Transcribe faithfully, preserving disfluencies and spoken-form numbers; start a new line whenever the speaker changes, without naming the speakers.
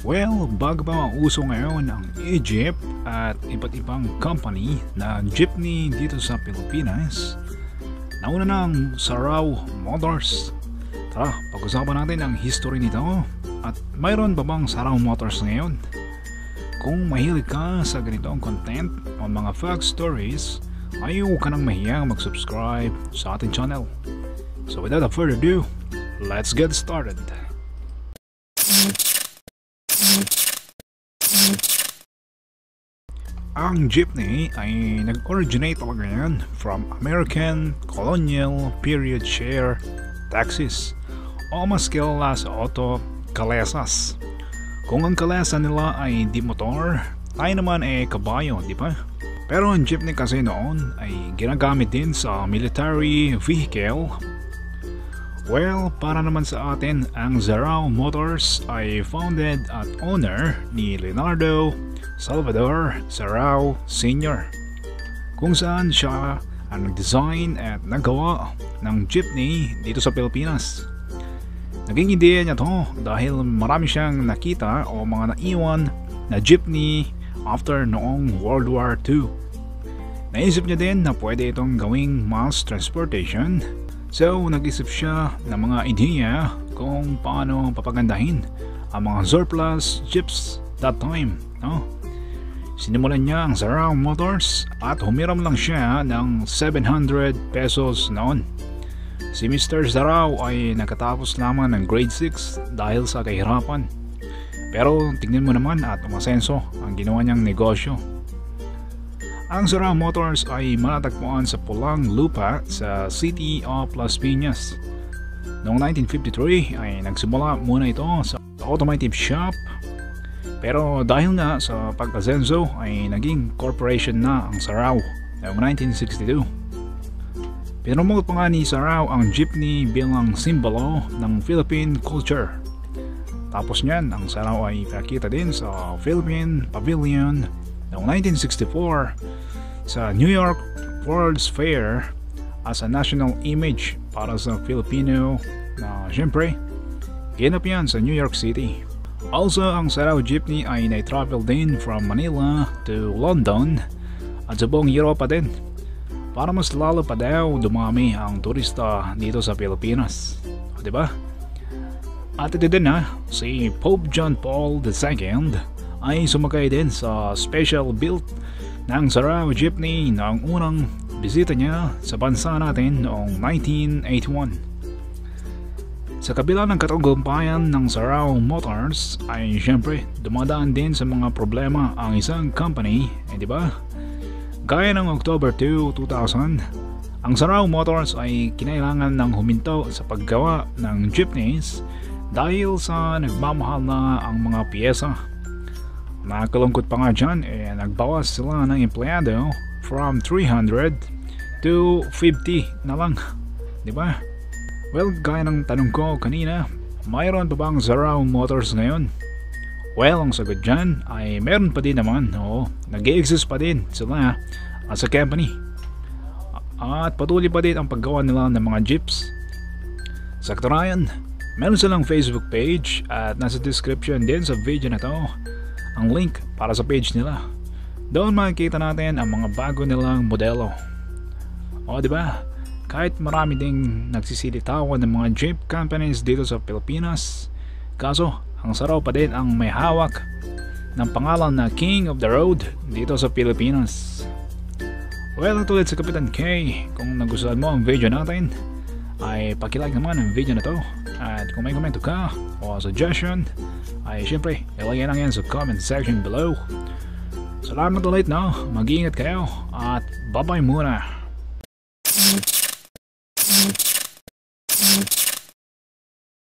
Well, bago pa uso ngayon ang Egypt at iba't ibang company na jeepney dito sa Pilipinas, nauna ng Sarao Motors. Tara, pag-usapan natin ang history nito at mayroon ba bang Sarao Motors ngayon? Kung mahilig ka sa ganitong content o mga fact stories, ayaw ka nang mahiyang mag-subscribe sa ating channel. So without further ado, let's get started. Ang jeepney ay nag-originate talaga yan from American colonial period share taxis o mas kilala sa auto kalesas. Kung ang kalesa nila ay di motor, tayo naman ay kabayo, di ba? Pero ang jeepney kasi noon ay ginagamit din sa military vehicle. Well, para naman sa atin, ang Sarao Motors ay founded at owner ni Leonardo Salvador Sarao Senior, kung saan siya ang nag-design at nagawa ng jeepney dito sa Pilipinas. Naging ideya niya to dahil marami siyang nakita o mga naiwan na jeepney after noong World War Two. Naisip niya din na pwede itong gawing mass transportation, so nag-isip siya ng mga ideya kung paano papagandahin ang mga surplus jeeps that time, no? Sinimulan niya ang Sarao Motors at humiram lang siya ng seven hundred pesos noon. Si Mister Sarao ay nakatapos lamang ng grade six dahil sa kahirapan. Pero tingnan mo naman at umasenso ang ginawa niyang negosyo. Ang Sarao Motors ay matatagpuan sa Pulang Lupa sa City of Las Piñas. Noong nineteen fifty-three ay nagsimula muna ito sa automotive shop. Pero dahil nga sa pag-asenso ay naging corporation na ang Sarao noong nineteen sixty-two. Pinromote pa nga ni Sarao ang jeepney bilang simbolo ng Philippine culture. Tapos niyan, ang Sarao ay pinakita din sa Philippine Pavilion noong nineteen sixty-four sa New York World's Fair as a national image para sa Filipino na siyempre ginap yan sa New York City. Also, ang Sarao jeepney ay na-travel din from Manila to London at sa buong Europa din para mas lalo pa daw dumami ang turista dito sa Pilipinas. O, diba? At ito din na, si Pope John Paul the Second ay sumakay din sa special built ng Sarao jeepney na ang unang bisita niya sa bansa natin noong nineteen eighty-one. Sa kabila ng katagumpayan ng Sarao Motors ay syempre dumadaan din sa mga problema ang isang company, eh di ba? Gaya ng October two, two thousand, ang Sarao Motors ay kinailangan ng huminto sa paggawa ng jeepneys dahil sa nagmamahal na ang mga piyesa. Nakakalungkot pa nga dyan, eh nagbawas sila ng empleyado from three hundred to fifty na lang, di ba? Well, gaya ng tanong ko kanina, mayroon pa bang Sarao Motors ngayon? Well, ang sagot dyan ay meron pa din naman. Oo, nag-i-exist pa din sila as a company. At patuloy pa din ang paggawa nila ng mga jeeps. Sa katunayan, meron silang Facebook page at nasa description din sa video na to ang link para sa page nila. Doon makikita natin ang mga bago nilang modelo. O, di ba? Kahit marami ding nagsisilitawan ng mga jeep companies dito sa Pilipinas, kaso ang Sarao pa din ang may hawak ng pangalan na King of the Road dito sa Pilipinas. Well, tulad sa Kapitan K, kung nagustuhan mo ang video natin, ay pakilike naman ang video na to. At kung may komento ka o suggestion, ay syempre ilagay lang yan sa comment section below. Salamat ulit, no? Mag-iingat kayo at bye bye muna. Thank you.